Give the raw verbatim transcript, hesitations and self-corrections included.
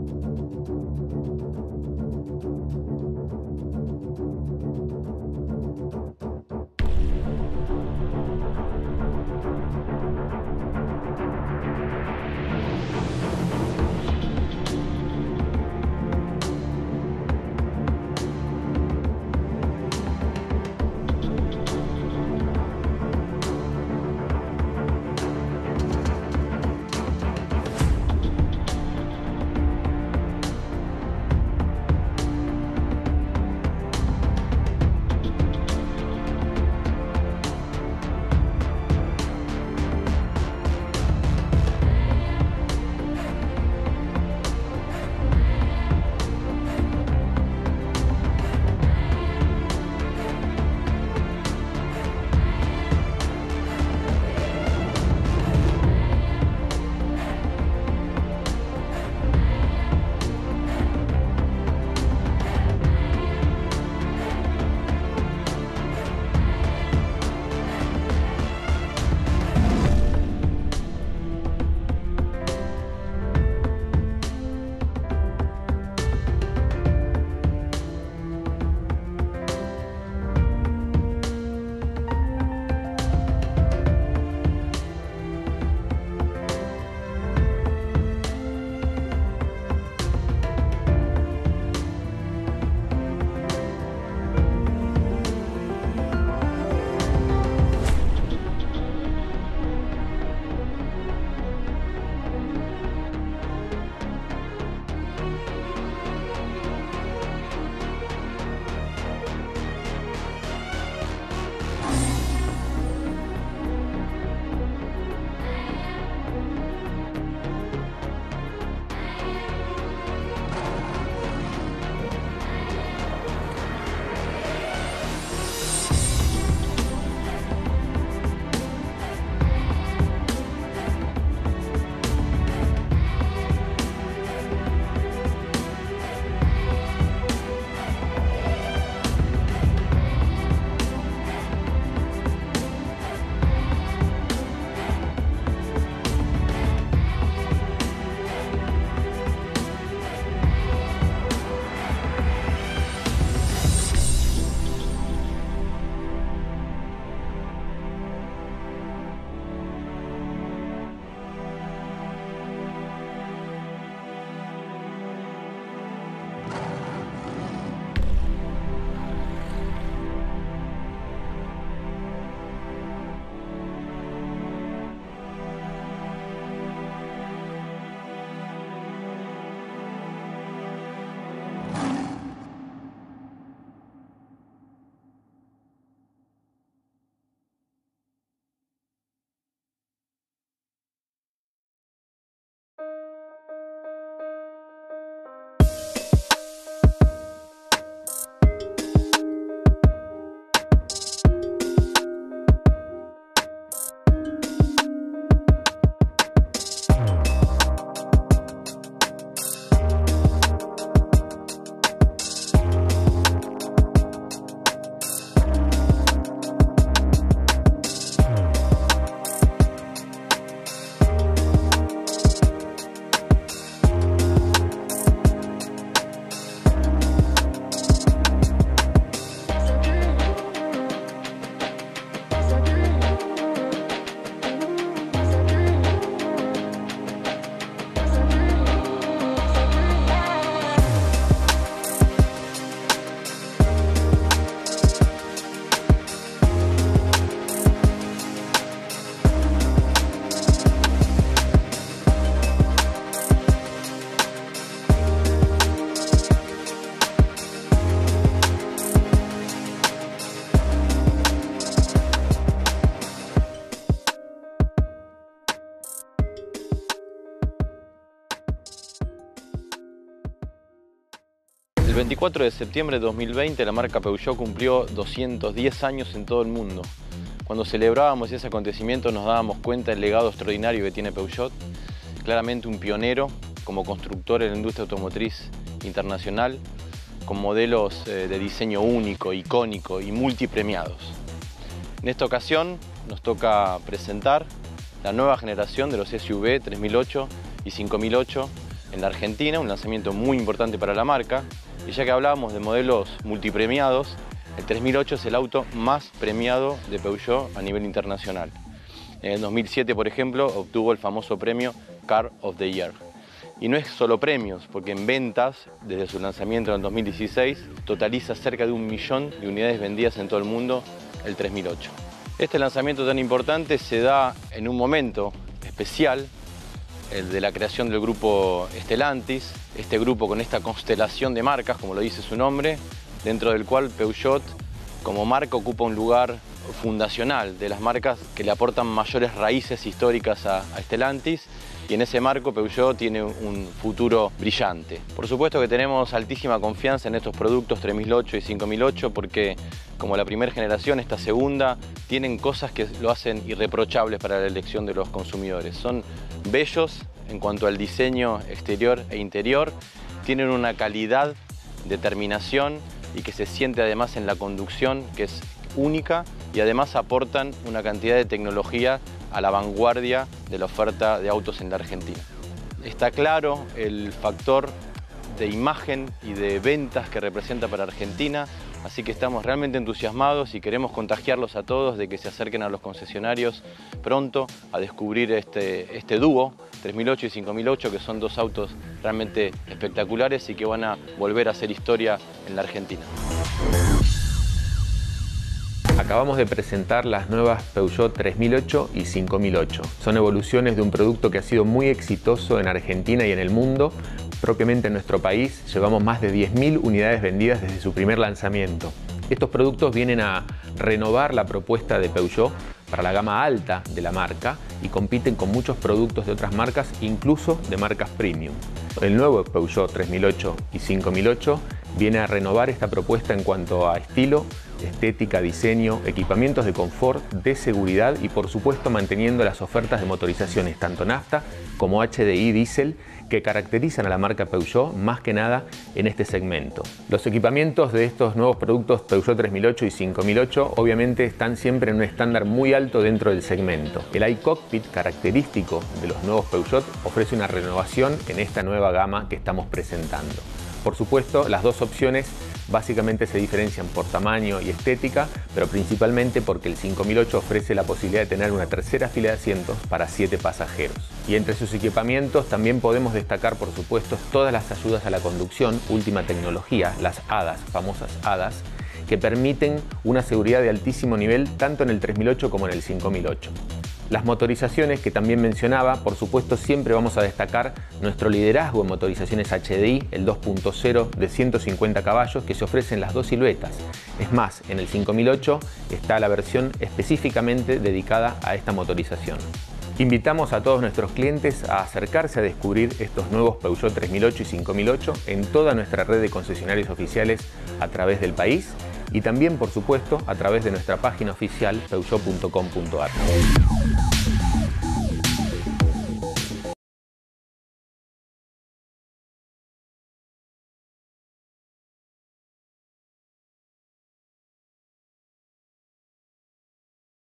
El veinticuatro de septiembre de dos mil veinte la marca Peugeot cumplió doscientos diez años en todo el mundo. Cuando celebrábamos ese acontecimiento nos dábamos cuenta del legado extraordinario que tiene Peugeot, claramente un pionero como constructor en la industria automotriz internacional, con modelos de diseño único, icónico y multipremiados. En esta ocasión nos toca presentar la nueva generación de los S U V tres mil ocho y cinco mil ocho en la Argentina, un lanzamiento muy importante para la marca. Y ya que hablábamos de modelos multipremiados, el tres mil ocho es el auto más premiado de Peugeot a nivel internacional. En el dos mil siete, por ejemplo, obtuvo el famoso premio Car of the Year. Y no es solo premios, porque en ventas, desde su lanzamiento en el dos mil dieciséis, totaliza cerca de un millón de unidades vendidas en todo el mundo el tres mil ocho. Este lanzamiento tan importante se da en un momento especial, el de la creación del grupo Stellantis, este grupo con esta constelación de marcas, como lo dice su nombre, dentro del cual Peugeot como marca ocupa un lugar fundacional de las marcas que le aportan mayores raíces históricas a, a Stellantis, y en ese marco Peugeot tiene un futuro brillante. Por supuesto que tenemos altísima confianza en estos productos tres mil ocho y cinco mil ocho porque, como la primera generación, esta segunda, tienen cosas que lo hacen irreprochables para la elección de los consumidores. Son bellos en cuanto al diseño exterior e interior, tienen una calidad de terminación y que se siente además en la conducción, que es única, y además aportan una cantidad de tecnología a la vanguardia de la oferta de autos en la Argentina. Está claro el factor de imagen y de ventas que representa para Argentina, así que estamos realmente entusiasmados y queremos contagiarlos a todos de que se acerquen a los concesionarios pronto a descubrir este, este dúo tres mil ocho y cinco mil ocho, que son dos autos realmente espectaculares y que van a volver a hacer historia en la Argentina. Acabamos de presentar las nuevas Peugeot tres mil ocho y cinco mil ocho. Son evoluciones de un producto que ha sido muy exitoso en Argentina y en el mundo. Propiamente en nuestro país llevamos más de diez mil unidades vendidas desde su primer lanzamiento. Estos productos vienen a renovar la propuesta de Peugeot para la gama alta de la marca y compiten con muchos productos de otras marcas, incluso de marcas premium. El nuevo Peugeot tres mil ocho y cinco mil ocho viene a renovar esta propuesta en cuanto a estilo, estética, diseño, equipamientos de confort, de seguridad y por supuesto manteniendo las ofertas de motorizaciones tanto nafta como H D I diésel que caracterizan a la marca Peugeot más que nada en este segmento. Los equipamientos de estos nuevos productos Peugeot tres mil ocho y cinco mil ocho obviamente están siempre en un estándar muy alto dentro del segmento. El iCockpit característico de los nuevos Peugeot ofrece una renovación en esta nueva gama que estamos presentando. Por supuesto, las dos opciones básicamente se diferencian por tamaño y estética, pero principalmente porque el cinco mil ocho ofrece la posibilidad de tener una tercera fila de asientos para siete pasajeros. Y entre sus equipamientos también podemos destacar, por supuesto, todas las ayudas a la conducción, última tecnología, las A D A S, famosas A D A S, que permiten una seguridad de altísimo nivel tanto en el tres mil ocho como en el cinco mil ocho. Las motorizaciones que también mencionaba, por supuesto siempre vamos a destacar nuestro liderazgo en motorizaciones H D I, el dos punto cero de ciento cincuenta caballos que se ofrecen las dos siluetas. Es más, en el cinco mil ocho está la versión específicamente dedicada a esta motorización. Invitamos a todos nuestros clientes a acercarse a descubrir estos nuevos Peugeot tres mil ocho y cinco mil ocho en toda nuestra red de concesionarios oficiales a través del país y también, por supuesto, a través de nuestra página oficial peugeot punto com punto ar.